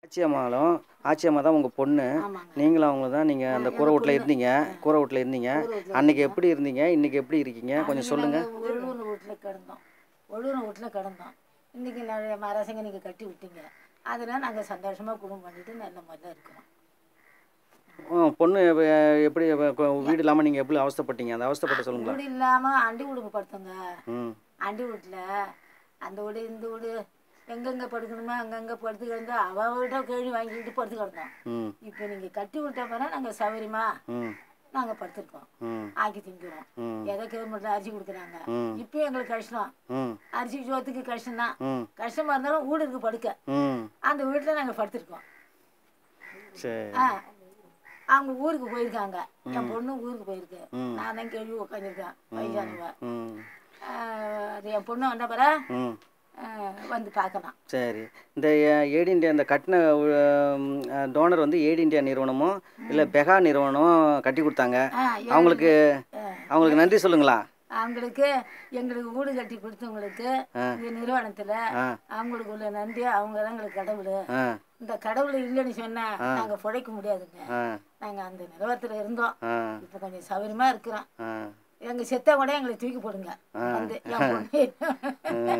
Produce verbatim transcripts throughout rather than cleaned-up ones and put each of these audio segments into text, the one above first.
ஆச்சி அம்மாலும் ஆச்சி அம்மா தான் உங்கள் பொண்ணு. ஆமாங்க. நீங்களும் அவங்க தான் நீங்கள் அந்த கூரை எங்கள் வீட்டில் பொண்ணு. இருந்தீங்க கூரை வீட்டில் இருந்தீங்க கூரை வீட்டில் அன்றைக்கி இருந்தோம். எப்படி இருந்தீங்க இன்றைக்கி எப்படி இருக்கீங்க கொஞ்சம் அன்றைக்கி சொல்லுங்கள். நாங்கள் ஒழுகுன வீட்டில் கிடந்தோம் ஒழுகுன வீட்டில் கிடந்தோம். இன்றைக்கி நிறைய மரசங்க நீங்கள் கட்டி விட்டீங்க. அதனால் நாங்கள் சந்தோஷமாக குடும்பம் பண்ணிட்டு நல்ல முறையில் இருக்கிறோம். பொண்ணு எப்படி வீடு இல்லாமல் நீங்கள் எப்படி அவஸ்தைப்பட்டீங்க அந்த அவஸ்தைப்பட்டு சொல்லுங்களா. வீடு இல்லாமல் அண்டி வீடுக்கு படுத்தோங்க. ம் அண்டி வீட்டில் அந்த வீடு இந்த வீடு எங்கெங்கே படுக்கணுமோ அங்கங்கே படுத்து கிடந்து அவள் வீட்டை கேள்வி வாங்கிக்கிட்டு படுத்து கிடந்தோம். ம் இப்போ நீங்கள் கட்டி விட்ட பிறகு நாங்கள் சௌகரியமா ம் நாங்கள் படுத்துருக்கோம். ம் ஆக்கி திங்கிறோம். ம் ஏதோ கவர்மெண்ட்டில் அரிசி கொடுக்குறாங்க. ம் இப்போ எங்களுக்கு கஷ்டம். ம் அரிசி சோத்துக்கு கஷ்டம்தான். ம் கஷ்டமாக இருந்தாலும் வீடு இருக்கு படுக்க. ம் அந்த வீட்டில் நாங்கள் படுத்துருக்கோம். சரி. ஆ அவங்க ஊருக்கு போயிருக்காங்க. என் பொண்ணு ஊருக்கு போயிருக்கு. ம் நான் தான் கேள்வி உட்காந்துருக்கேன் வயசானவ. ம் அது என் பொண்ணு வந்த பிறகு ம் வந்து பார்க்கலாம். சரி. இந்த ஏடி இண்டியா இந்த கட்டின டோனர் வந்து ஏடி இண்டியா நிறுவனமோ இல்லை பெகா நிறுவனமோ கட்டி கொடுத்தாங்க. அவங்களுக்கு அவங்களுக்கு நன்றி சொல்லுங்களா. அவங்களுக்கு எங்களுக்கு வீடு கட்டி கொடுத்தவங்களுக்கு இந்த நிறுவனத்தில் அவங்களுக்கு உள்ள நன்றி. அவங்க தான் எங்களுக்கு கடவுள். இந்த கடவுள் இல்லைன்னு சொன்னா நாங்கள் பிழைக்க முடியாதுங்க. நாங்கள் அந்த நிறுவனத்தில் இருந்தோம். இப்போ கொஞ்சம் சௌகரியமாக இருக்கிறோம். எங்க செத்த கூட எங்களை தூக்கி போடுங்க. வந்து என் பொண்ணு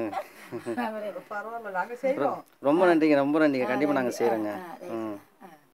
ரொம்ப நன்றிங்க ரொம்ப நன்றிங்க கண்டிப்பாக நாங்கள் செய்கிறோங்க. ம்